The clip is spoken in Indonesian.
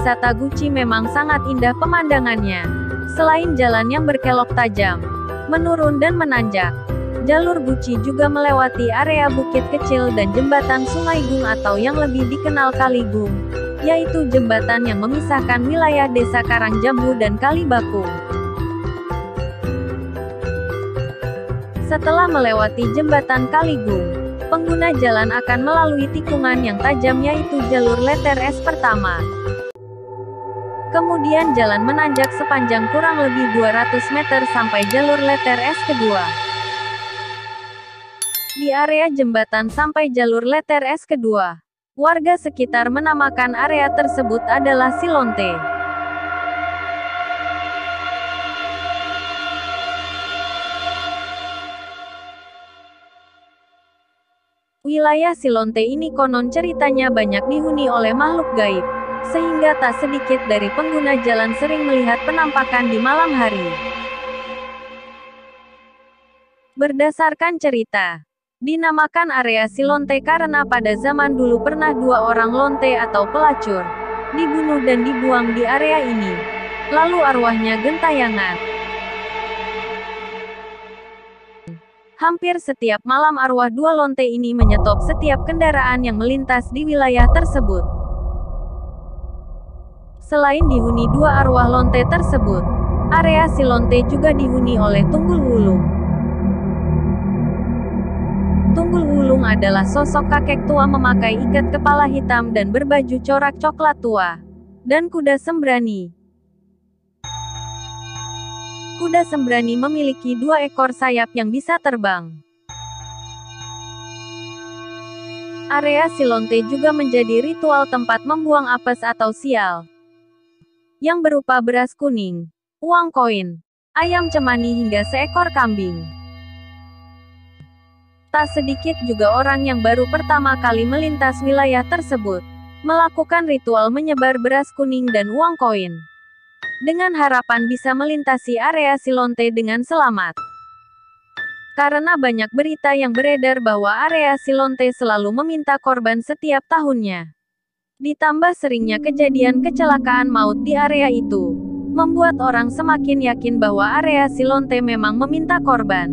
wisata Guci memang sangat indah pemandangannya. Selain jalan yang berkelok tajam, menurun dan menanjak, jalur Guci juga melewati area bukit kecil dan jembatan Sungai Gung atau yang lebih dikenal Kali Gung, yaitu jembatan yang memisahkan wilayah desa Karangjambu dan Kali Baku. Setelah melewati jembatan Kali Gung, pengguna jalan akan melalui tikungan yang tajam yaitu jalur letter S pertama. Kemudian jalan menanjak sepanjang kurang lebih 200 meter sampai jalur letter S kedua. Di area jembatan sampai jalur letter S kedua, warga sekitar menamakan area tersebut adalah Silonte. Wilayah Silonte ini konon ceritanya banyak dihuni oleh makhluk gaib, sehingga tak sedikit dari pengguna jalan sering melihat penampakan di malam hari. Berdasarkan cerita, dinamakan area Silonte karena pada zaman dulu pernah 2 orang lonte atau pelacur dibunuh dan dibuang di area ini. Lalu arwahnya gentayangan. Hampir setiap malam arwah 2 lonte ini menyetop setiap kendaraan yang melintas di wilayah tersebut. Selain dihuni 2 arwah lonte tersebut, area Silonte juga dihuni oleh Tunggul Wulung. Tunggul Wulung adalah sosok kakek tua memakai ikat kepala hitam dan berbaju corak coklat tua, dan kuda sembrani. Kuda sembrani memiliki 2 ekor sayap yang bisa terbang. Area Silonte juga menjadi ritual tempat membuang apes atau sial, yang berupa beras kuning, uang koin, ayam cemani hingga seekor kambing. Tak sedikit juga orang yang baru pertama kali melintas wilayah tersebut, melakukan ritual menyebar beras kuning dan uang koin, dengan harapan bisa melintasi area Silonte dengan selamat. Karena banyak berita yang beredar bahwa area Silonte selalu meminta korban setiap tahunnya, ditambah seringnya kejadian kecelakaan maut di area itu, membuat orang semakin yakin bahwa area Silonte memang meminta korban.